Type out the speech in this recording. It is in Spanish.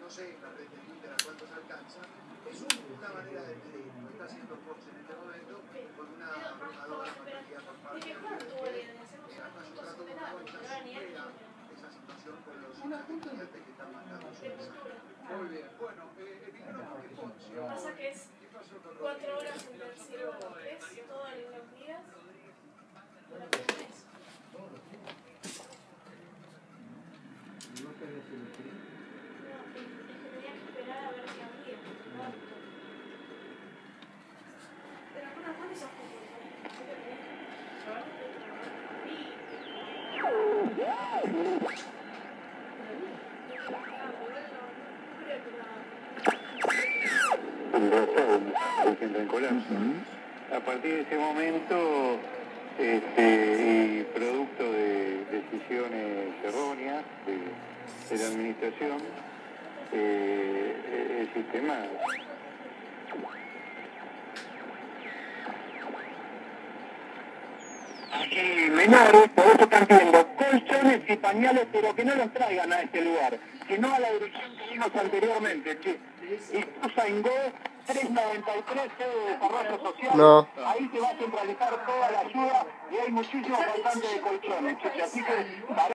no sé en la red de Twitter a cuántos alcanza, es una manera de medir, lo está haciendo Fox en este momento, con una abrumadora mayoría por parte de hasta su trato con agua ya supera esa situación con los estudiantes que están mandando su mensaje. Muy bien, bueno, Emiliano Marque Poncio. Pasa que es 4 horas entre el cielo y los pies, todos los días, durante un mes. ¿No sabes si lo quieres? No, es que tenía que esperar a ver si abría. Pero bueno, ¿cuántos ojos tiene? En colapso. A partir de ese momento, y producto de decisiones erróneas de la administración, el sistema aquí menores, por eso están pidiendo colchones y pañales, pero que no los traigan a este lugar, sino a la dirección que vimos anteriormente, que Ituza Ingó 393 sede de desarrollo social. No. Ahí se va a centralizar toda la ayuda y hay muchísimos faltantes de colchones, así que